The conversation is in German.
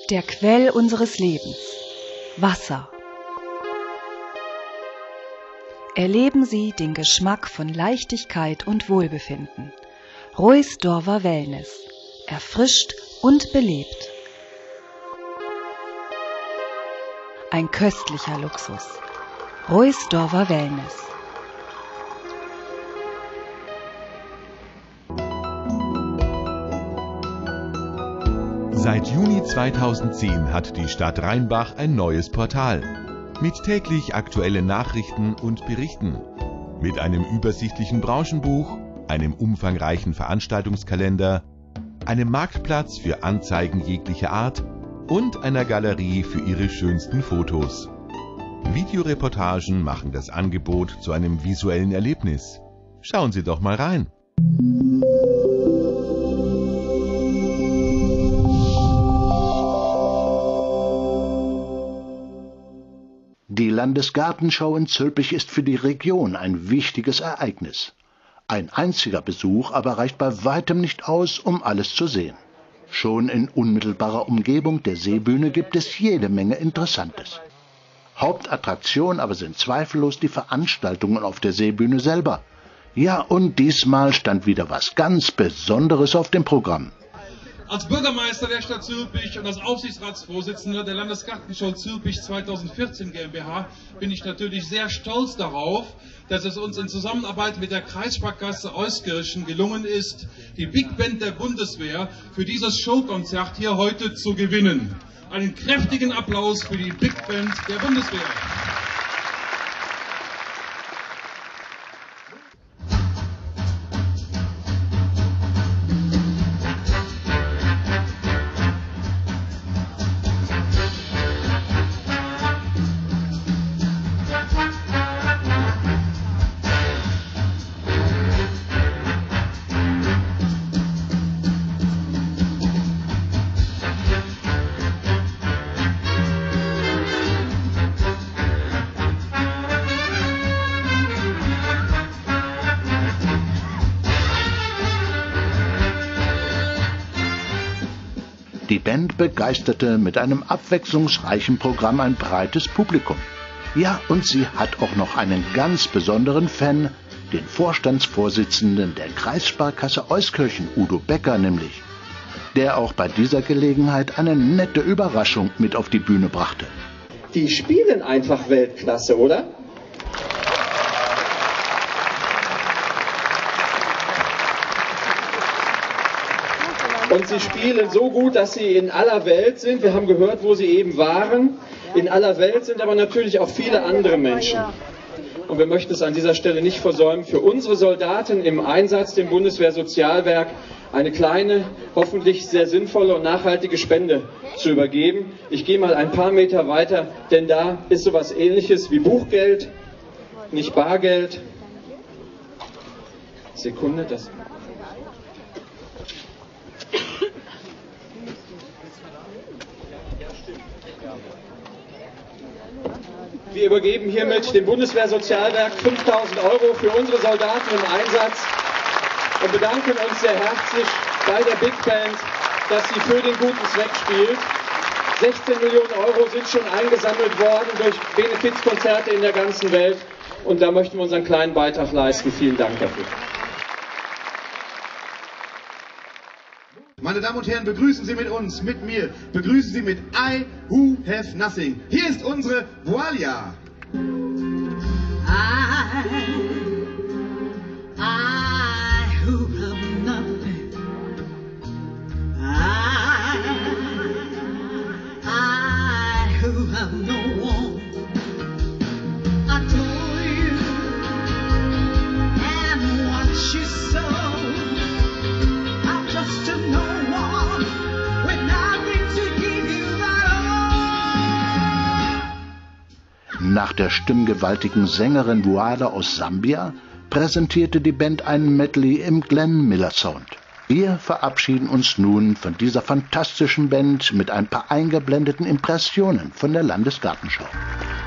Der Quell unseres Lebens. Wasser. Erleben Sie den Geschmack von Leichtigkeit und Wohlbefinden. Ruysdawer Wellness. Erfrischt und belebt. Ein köstlicher Luxus. Ruysdawer Wellness. Seit Juni 2010 hat die Stadt Rheinbach ein neues Portal. Mit täglich aktuellen Nachrichten und Berichten. Mit einem übersichtlichen Branchenbuch, einem umfangreichen Veranstaltungskalender, einem Marktplatz für Anzeigen jeglicher Art und einer Galerie für Ihre schönsten Fotos. Videoreportagen machen das Angebot zu einem visuellen Erlebnis. Schauen Sie doch mal rein. Die Landesgartenschau in Zülpich ist für die Region ein wichtiges Ereignis. Ein einziger Besuch aber reicht bei weitem nicht aus, um alles zu sehen. Schon in unmittelbarer Umgebung der Seebühne gibt es jede Menge Interessantes. Hauptattraktion aber sind zweifellos die Veranstaltungen auf der Seebühne selber. Ja, und diesmal stand wieder was ganz Besonderes auf dem Programm. Als Bürgermeister der Stadt Zülpich und als Aufsichtsratsvorsitzender der Landesgartenschau Zülpich 2014 GmbH bin ich natürlich sehr stolz darauf, dass es uns in Zusammenarbeit mit der Kreissparkasse Euskirchen gelungen ist, die Big Band der Bundeswehr für dieses Showkonzert hier heute zu gewinnen. Einen kräftigen Applaus für die Big Band der Bundeswehr. Die Band begeisterte mit einem abwechslungsreichen Programm ein breites Publikum. Ja, und sie hat auch noch einen ganz besonderen Fan, den Vorstandsvorsitzenden der Kreissparkasse Euskirchen, Udo Becker nämlich, der auch bei dieser Gelegenheit eine nette Überraschung mit auf die Bühne brachte. Die spielen einfach Weltklasse, oder? Und sie spielen so gut, dass sie in aller Welt sind. Wir haben gehört, wo sie eben waren. In aller Welt sind aber natürlich auch viele andere Menschen. Und wir möchten es an dieser Stelle nicht versäumen, für unsere Soldaten im Einsatz, dem Bundeswehrsozialwerk, eine kleine, hoffentlich sehr sinnvolle und nachhaltige Spende zu übergeben. Ich gehe mal ein paar Meter weiter, denn da ist sowas Ähnliches wie Buchgeld, nicht Bargeld. Sekunde, das... Wir übergeben hiermit dem Bundeswehrsozialwerk 5.000 € für unsere Soldaten im Einsatz und bedanken uns sehr herzlich bei der Big Band, dass sie für den guten Zweck spielt. 16 Millionen € sind schon eingesammelt worden durch Benefizkonzerte in der ganzen Welt und da möchten wir unseren kleinen Beitrag leisten. Vielen Dank dafür. Meine Damen und Herren, begrüßen Sie mit uns, mit mir, begrüßen Sie mit I Who Have Nothing. Hier ist unsere Voalia. I who have nothing. I who have no one. I told you and what you saw. I'm just a no one with nothing to give you at all. Nach der stimmgewaltigen Sängerin Voala aus Sambia präsentierte die Band ein Medley im Glenn Miller Sound. Wir verabschieden uns nun von dieser fantastischen Band mit ein paar eingeblendeten Impressionen von der Landesgartenschau.